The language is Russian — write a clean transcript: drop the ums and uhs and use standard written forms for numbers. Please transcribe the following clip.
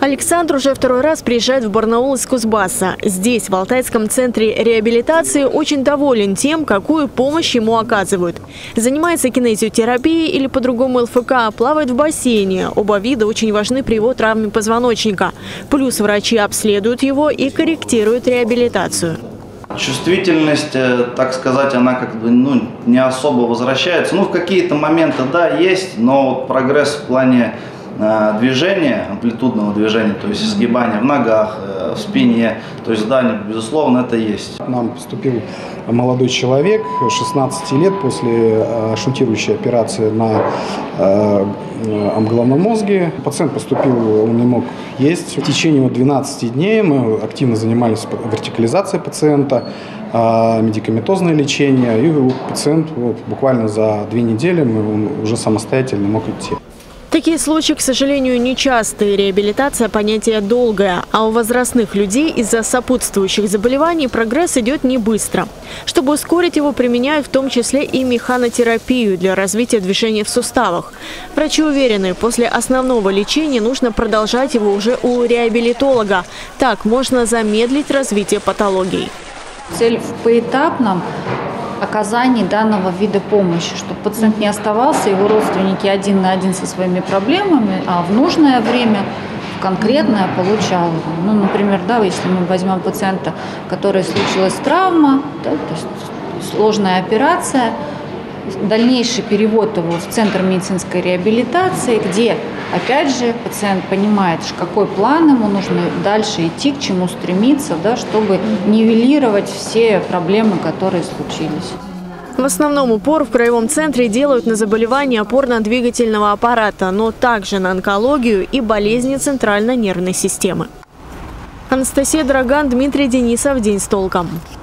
Александр уже второй раз приезжает в Барнаул из Кузбасса. Здесь, в Алтайском центре реабилитации, очень доволен тем, какую помощь ему оказывают. Занимается кинезиотерапией или по-другому ЛФК, плавает в бассейне. Оба вида очень важны при его травме позвоночника. Плюс врачи обследуют его и корректируют реабилитацию. Чувствительность, так сказать, она как бы не особо возвращается. В какие-то моменты, да, есть, но вот прогресс в плане движения, амплитудного движения, то есть сгибания в ногах, в спине, то есть да, безусловно, это есть. К нам поступил молодой человек, 16 лет, после шунтирующей операции на головном мозге. Пациент поступил, он не мог есть. В течение 12 дней мы активно занимались вертикализацией пациента, медикаментозное лечение, и пациент буквально за 2 недели он уже самостоятельно мог идти. Такие случаи, к сожалению, нечастые. Реабилитация – понятие долгое, а у возрастных людей из-за сопутствующих заболеваний прогресс идет не быстро. Чтобы ускорить его, применяют в том числе и механотерапию для развития движения в суставах. Врачи уверены, после основного лечения нужно продолжать его уже у реабилитолога. Так можно замедлить развитие патологий. Цель в поэтапном оказании данного вида помощи, чтобы пациент не оставался, его родственники один на один со своими проблемами, а в нужное время конкретное получал. Например, если мы возьмем пациента, у которого случилась травма, то есть сложная операция, дальнейший перевод его в центр медицинской реабилитации, где, опять же, пациент понимает, какой план ему нужно дальше идти, к чему стремиться, чтобы нивелировать все проблемы, которые случились. В основном упор в краевом центре делают на заболевания опорно-двигательного аппарата, но также на онкологию и болезни центральной нервной системы. Анастасия Драган, Дмитрий Денисов. День с толком.